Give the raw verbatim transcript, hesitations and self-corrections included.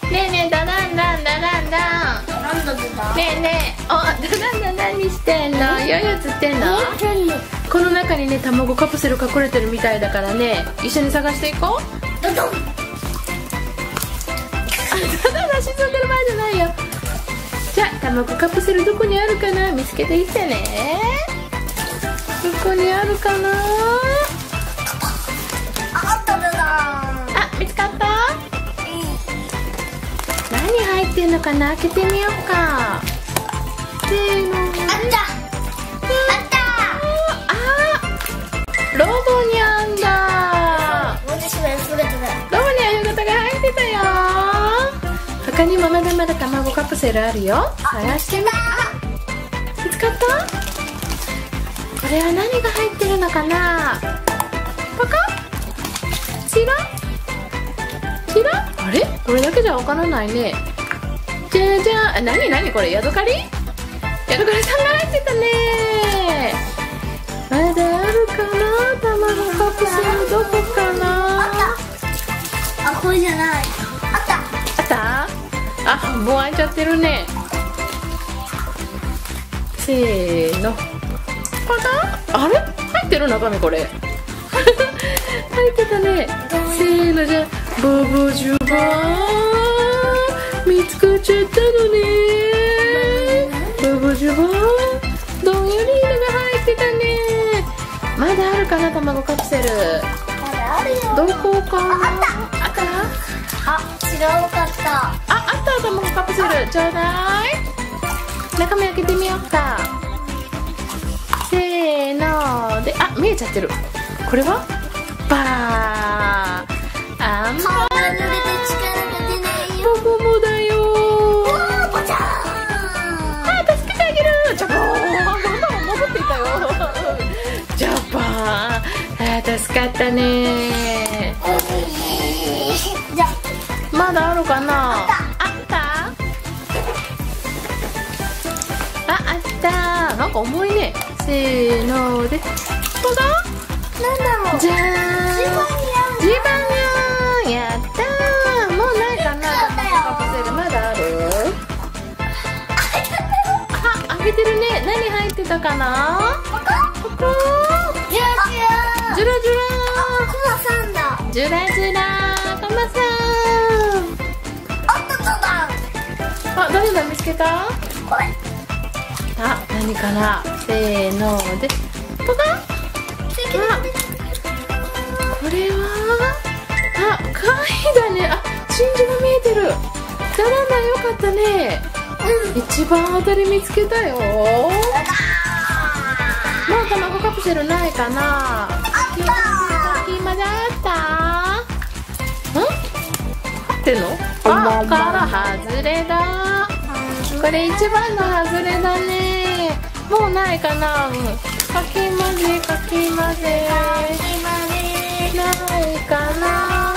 ねえねえ、だだんだんだだんだん。 なんだってだ。 ねえねえ、あ、だだんだん何してんの？よいよつってんの？この中にね、卵カプセル隠れてるみたいだからね、一緒に探していこう。 ドドン。 あ、だだんだん沈んでる前じゃないよ。じゃあ、卵カプセルどこにあるかな、見つけていってね。どこにあるかな。 あっただだ。 あ、見つかった？何入ってんのかな、開けてみようか。せーの。 あったロボニャンだ。 ロボニャン型が入ってたよ。 他にもまだまだ卵カプセルあるよ。探してみ。あ、見つかった？これは何が入ってるのかな。パカ？チラ？チラ？あれ？これだけじゃわからないね。じゃじゃあ、なになにこれ、ヤドカリ？ヤドカリさんが入ってたね。まだあるかな、卵カプセル。どこかな。 あった。あ、これじゃない。あった。 あった？あ、半分開いちゃってるね。せーの。パタン？あれ？入ってる中身これ。入ってたね。せーの、じゃあ、ボボジュバー。見つかっちゃったのね。ボボジュバー。どんより色が入ってたね。まだあるかな、卵カプセル。 まだあるよ。 どこかな。 あった。 あった？ あ、違うかった。 あ、あった、卵カプセル。ちょうだい。中身開けてみようか。せーので、あ、見えちゃってる。これはバー。あんま顔が濡れて力が出ないよ。 ボボボだよ。 ボチャーン。 あ、助けてあげる。ジャパーン。戻っていたよ。ジャパーン。あ、助かったね。 じゃまだあるかな。 あった。 あった。あ、あった。なんか重いね。せーので、どうだ。 なんだろう。 じゃーん。 ジバニャン。 ジバニャン。やったー。もうないかな。カプセルまだある。あ、開けてるね。何入ってたかな。ここ。 ジュラジュラ。 ジュラジュラ。 コマさんだ。 ジュラジュラ。カマさん。 あったとだ。 あ、誰だ、見つけた。 これ。 あ、何かな。せーので、ポカン。あ、これは。あ、貝だね。あ、真珠が見えてる。だだんだんよかったね。 うん。 一番当たり見つけたよ。もう卵カプセルないかな。 あった先まであった。ん？入ってんの？あ、から外れだ。これ一番の外れだね。もうないかな。うん、かき混ぜかき混ぜ。ないかな。